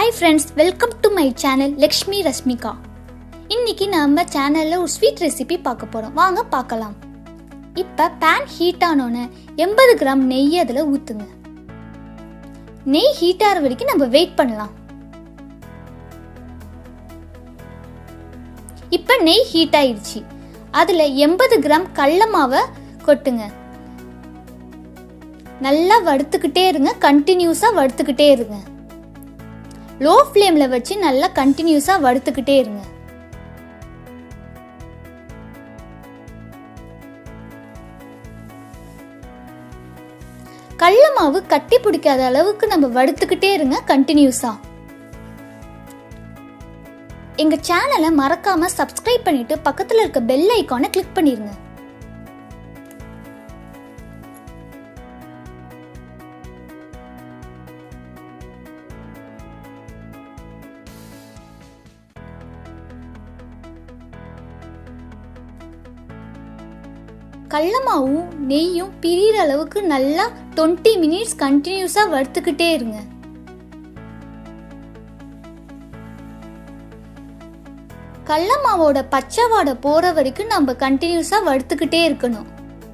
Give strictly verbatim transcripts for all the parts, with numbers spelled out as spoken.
Hi friends, welcome to my channel Lakshmi Rasmika. இன்னைக்கு நம்ம சேனல்ல ஒரு ஸ்வீட் ரெசிபி பார்க்க போறோம். வாங்க பார்க்கலாம். இப்ப pan ஹீட் ஆனோனே எண்பது கிராம் நெய் அதுல ஊத்துங்க. நெய் ஹீட் ஆற வரைக்கும் நம்ம வெயிட் பண்ணலாம். இப்ப நெய் ஹீட் ஆயிடுச்சு. அதுல எண்பது கிராம் கடலை மாவை கொட்டுங்க. நல்லா வறுத்துக்கிட்டே இருங்க, கண்டினியூஸா வறுத்துக்கிட்டே இருங்க. லோ ஃப்ளேம்ல வச்சு நல்லா கண்டினியூஸா வறுத்துக்கிட்டே இருங்க. கடலை மாவு கட்டி பிடிக்காத அளவுக்கு நம்ம வறுத்துக்கிட்டே இருங்க கண்டினியூஸா. எங்க சேனலை மறக்காம சப்ஸ்கிரைப் பண்ணிட்டு பக்கத்துல இருக்க பெல் ஐகானை கிளிக் பண்ணிருங்க. கடலை மாவும் நெய்யும் பிரியிற அளவுக்கு நல்லா இருபது மினிட்ஸ் கண்டினியூஸா வறுத்துக்கிட்டே இருங்க. கடலை மாவோட பச்சை வாடை போற வரைக்கும் நம்ம கண்டினியூஸா வறுத்துக்கிட்டே இருக்கணும்.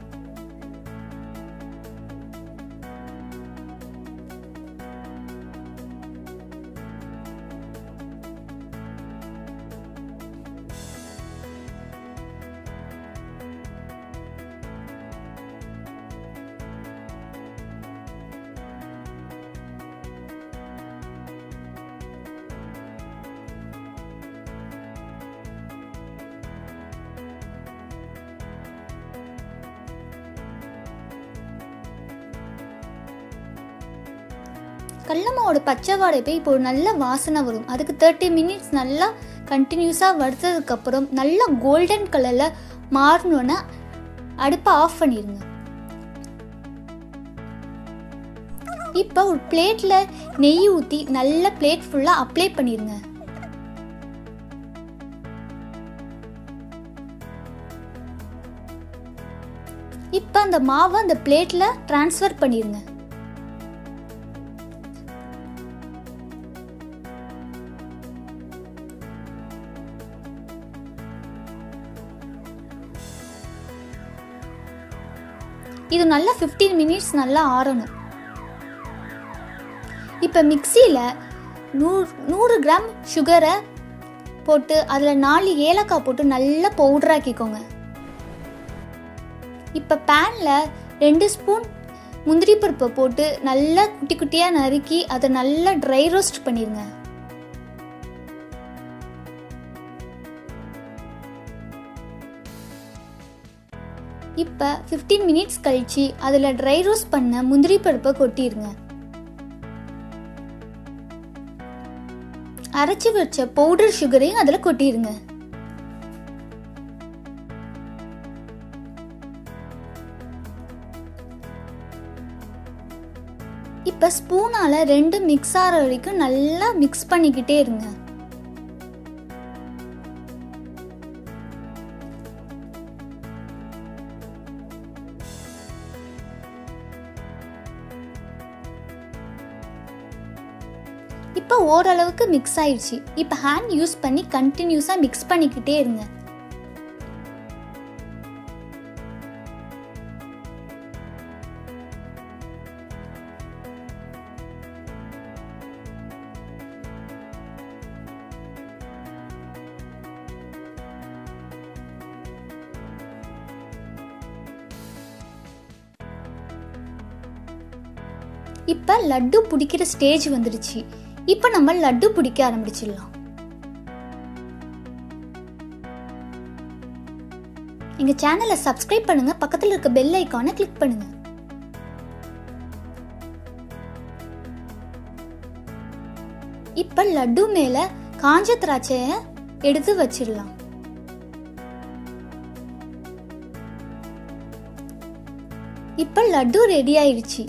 கடலை மாவோட பச்சை வாடை போய் இப்போ நல்ல வாசனை வரும். அதுக்கு முப்பது மினிட்ஸ் நல்லா கண்டினியூஸாக வறுத்ததுக்கு அப்புறம் நல்லா கோல்டன் கலரில் மாறணுன்னா அடுப்பை ஆஃப் பண்ணிடுங்க. இப்போ ஒரு பிளேட்டில் நெய் ஊற்றி நல்ல பிளேட் ஃபுல்லாக அப்ளை பண்ணிடுங்க. இப்போ அந்த மாவை அந்த பிளேட்டில் டிரான்ஸ்ஃபர் பண்ணிடுங்க. இது நல்லா பதினைந்து மினிட்ஸ் நல்லா ஆறணும். இப்போ மிக்சியில் நூறு நூறு கிராம் சுகரை போட்டு அதில் நாலு ஏலக்காய் போட்டு நல்லா பவுடராக்கிக்கோங்க. இப்போ பேனில் ரெண்டு ஸ்பூன் முந்திரி பருப்பை போட்டு நல்லா குட்டி குட்டியாக நறுக்கி அதை நல்லா ட்ரை ரோஸ்ட் பண்ணிடுங்க. இப்போ பதினைந்து மினிட்ஸ் கழிச்சு அதில் ட்ரை ரோஸ்ட் பண்ண முந்திரி பருப்பை கொட்டிடுங்க. அரைச்சி வச்ச பவுடர் சுகரையும் அதில் கொட்டிடுங்க. இப்போ ஸ்பூனால ரெண்டு மிக்ஸ் ஆகிற வரைக்கும் நல்லா மிக்ஸ் பண்ணிக்கிட்டே இருங்க. இப்போ ஓரளவுக்கு மிக்ஸ் ஆயிடுச்சு. இப்போ ஹேண்ட் யூஸ் பண்ணி கண்டினியூஸா மிக்ஸ் பண்ணிக்கிட்டே இருங்க. இப்போ லட்டு பிடிக்கிற ஸ்டேஜ் வந்துடுச்சு. இப்போ நம்ம லட்டு பிடிக்க ஆரம்பிச்சிடலாம். எங்க சேனலை சப்ஸ்கிரைப் பண்ணுங்க, பக்கத்தில் இருக்க பெல் ஐகானை கிளிக் பண்ணுங்க. இப்போ லட்டு மேல காஞ்ச திராட்சையை எடுத்து வச்சிடலாம். இப்போ லட்டு ரெடி ஆயிடுச்சு.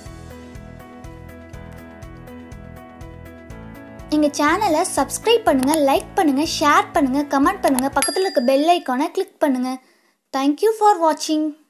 எங்க சேனலை சப்ஸ்கிரைப் பண்ணுங்க, லைக் பண்ணுங்க, ஷேர் பண்ணுங்க, கமெண்ட் பண்ணுங்க, பக்கத்துல இருக்க பெல் ஐகானை கிளிக் பண்ணுங்க. Thank you for watching.